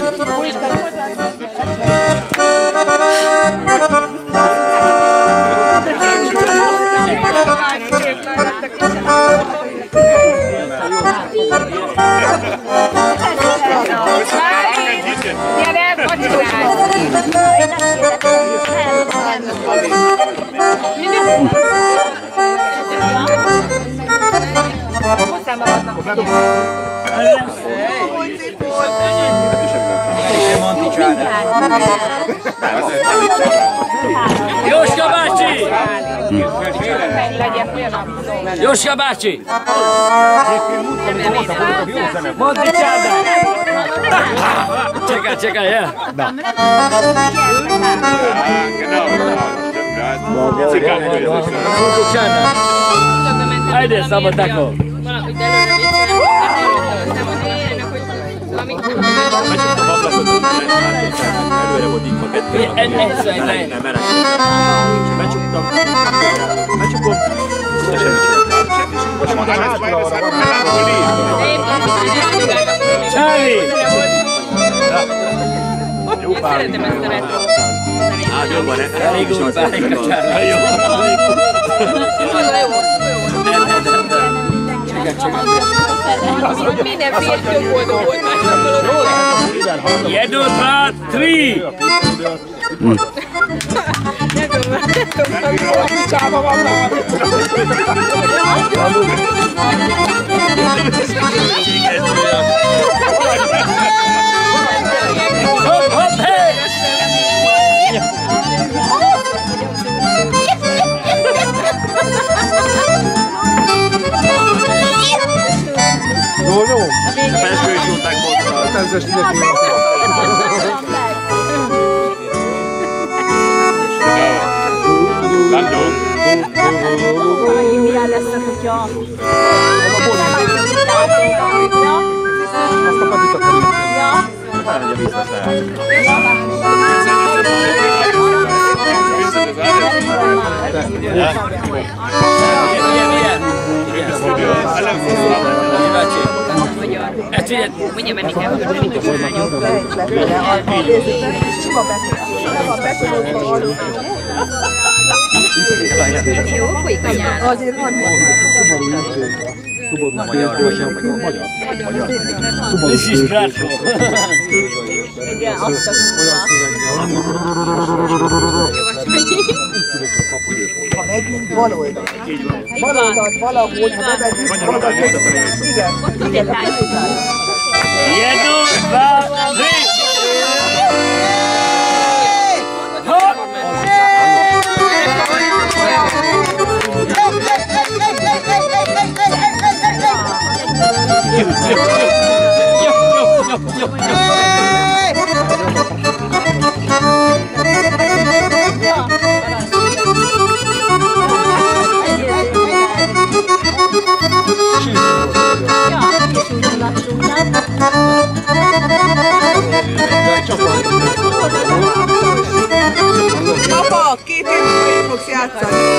Jóska bácsi! Jóska bácsi! Mondd dicsárdát! Čekaj, je? Da. Mondd dicsárdát! Ajde, samo tako. Előre volt itt a kettő. Nem, menet. Becsuktam. Becsukom. De semmit sem. Csáli! Jó pár. Szeretem ezt a retro. Hát jobban, elég is az. Minden férfi boldog volt másokból. Jedno, dva, tri! Hopp, hopp, hej! Jó. A felső is jóták volt. Tenzes mindenki. Látom. Milyen lesz a kutya? Azt a papit akarom. Ja. Elmegy a vízbe. Ezt figyeld! Ugye menni kell, hogy menni kell. Jó, folyik a nyár. Azért van This is Bradford. Igen, azt a ha megyünk baloldalt. Baloldalt valahogy, ha bemegyünk baloldalt. Igen. Jedno, dva, tri! Hopp! Papa, 2 évig fogsz játszani.